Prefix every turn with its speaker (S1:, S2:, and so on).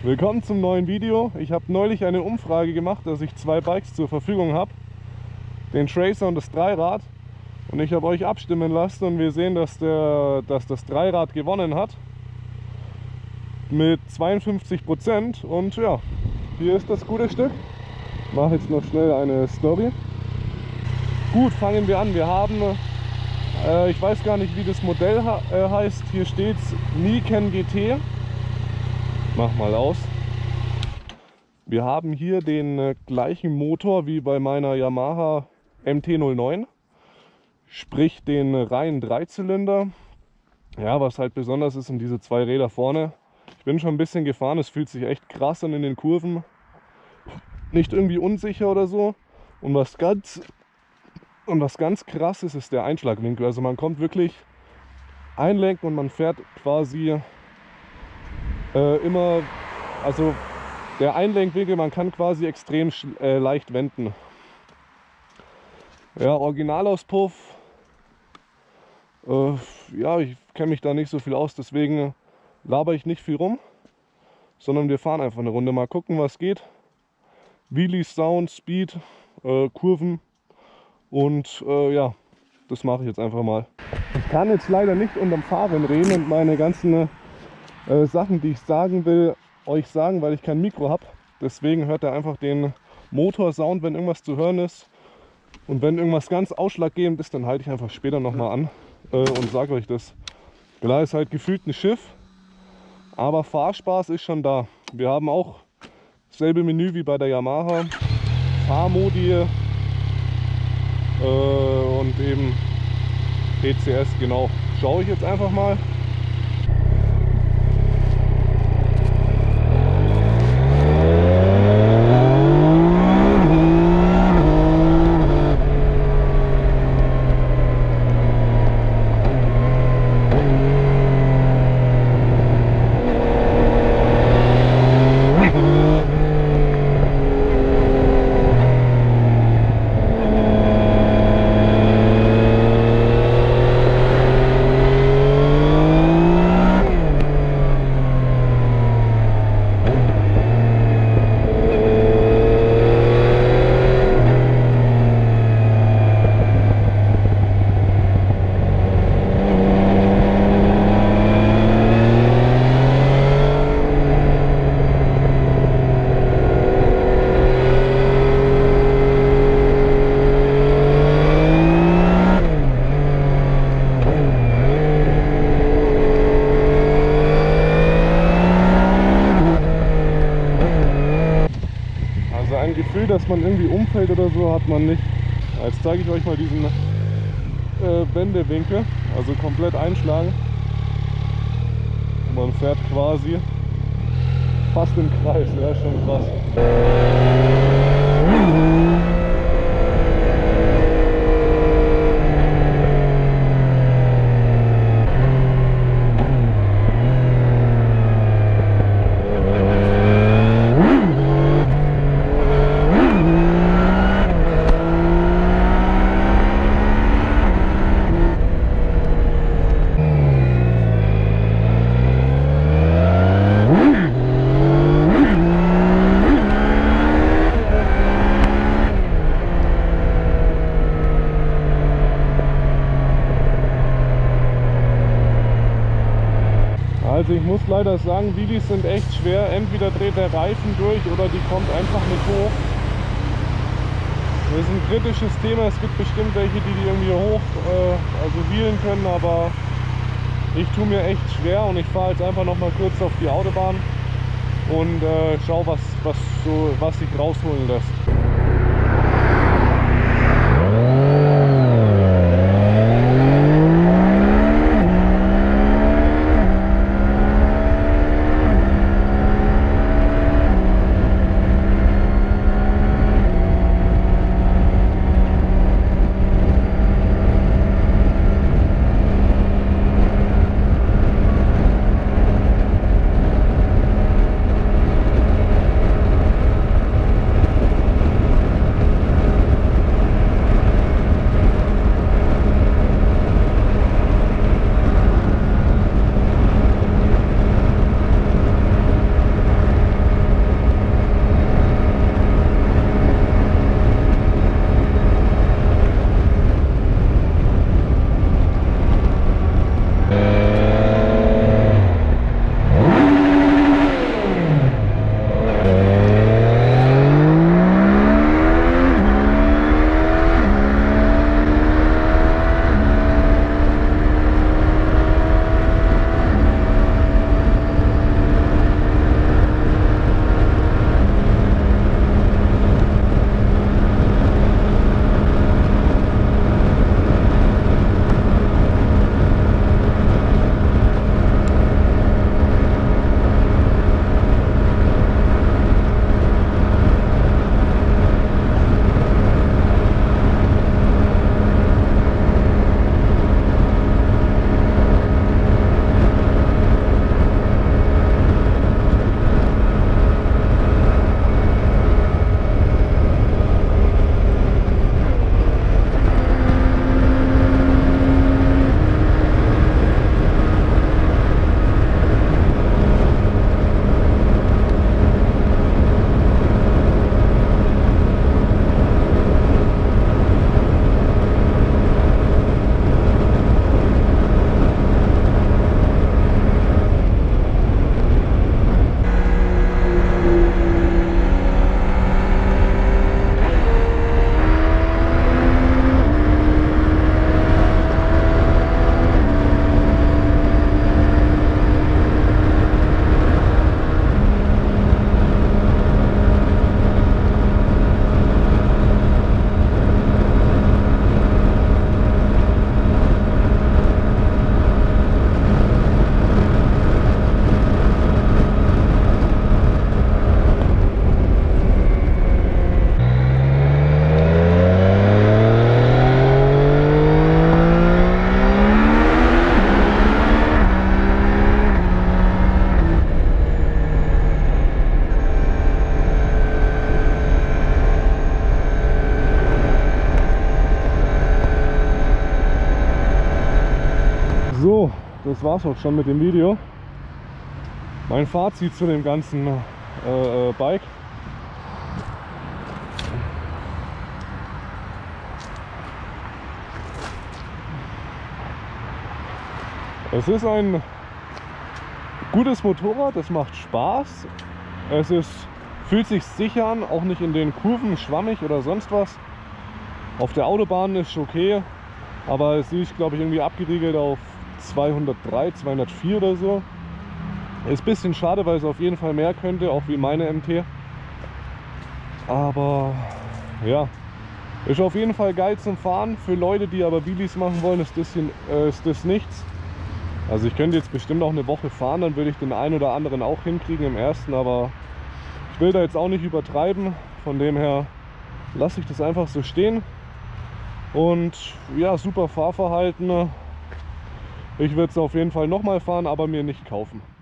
S1: Willkommen zum neuen Video. Ich habe neulich eine Umfrage gemacht, dass ich zwei Bikes zur Verfügung habe. Den Tracer und das Dreirad. Und ich habe euch abstimmen lassen und wir sehen, dass das Dreirad gewonnen hat. Mit 52%. Und ja, hier ist das gute Stück. Ich mache jetzt noch schnell eine Story. Gut, fangen wir an. Wir haben, ich weiß gar nicht, wie das Modell heißt. Hier steht Niken GT. Mach mal aus. Wir haben hier den gleichen Motor wie bei meiner Yamaha MT-09. Sprich den reinen Dreizylinder. Ja, was halt besonders ist, sind diese zwei Räder vorne. Ich bin schon ein bisschen gefahren, es fühlt sich echt krass an in den Kurven. Nicht irgendwie unsicher oder so. Und was ganz krass ist, ist der Einschlagwinkel. Also man kommt wirklich einlenken und man fährt quasi immer, also der Einlenkwinkel, man kann quasi extrem leicht wenden. Ja, Originalauspuff, ja, ich kenne mich da nicht so viel aus, deswegen laber ich nicht viel rum, sondern wir fahren einfach eine Runde, mal gucken, was geht. Wheelies, Sound, Speed, Kurven und ja, das mache ich jetzt einfach mal. Ich kann jetzt leider nicht unterm Fahren reden und meine ganzen Sachen, die ich sagen will, euch sagen, weil ich kein Mikro habe. Deswegen hört ihr einfach den Motorsound, wenn irgendwas zu hören ist. Und wenn irgendwas ganz ausschlaggebend ist, dann halte ich einfach später nochmal an und sage euch das. Klar, ist halt gefühlt ein Schiff, aber Fahrspaß ist schon da. Wir haben auch dasselbe Menü wie bei der Yamaha. Fahrmodi und eben PCS, genau. Schaue ich jetzt einfach mal. Ein Gefühl, dass man irgendwie umfällt oder so, hat man nicht. Jetzt zeige ich euch mal diesen Wendewinkel, also komplett einschlagen. Und man fährt quasi fast im Kreis, ja, schon krass. Also ich muss leider sagen, Wheelies sind echt schwer. Entweder dreht der Reifen durch oder die kommt einfach nicht hoch. Das ist ein kritisches Thema. Es gibt bestimmt welche, die irgendwie hoch, also wheelen können, aber ich tue mir echt schwer und ich fahre jetzt einfach noch mal kurz auf die Autobahn und schau, was sich rausholen lässt. So, das war's auch schon mit dem Video. Mein Fazit zu dem ganzen Bike. Es ist ein gutes Motorrad, es macht Spaß. Fühlt sich sicher an, auch nicht in den Kurven schwammig oder sonst was. Auf der Autobahn ist okay, aber es ist, glaube ich, irgendwie abgeriegelt auf 203, 204 oder so. Ist ein bisschen schade, weil es auf jeden Fall mehr könnte, auch wie meine MT. Aber ja, ist auf jeden Fall geil zum Fahren. Für Leute, die aber Wheelies machen wollen, ist das nichts. Also ich könnte jetzt bestimmt auch eine Woche fahren, dann würde ich den einen oder anderen auch hinkriegen im ersten, aber ich will da jetzt auch nicht übertreiben. Von dem her lasse ich das einfach so stehen. Und ja, super Fahrverhalten. Ich würde es auf jeden Fall nochmal fahren, aber mir nicht kaufen.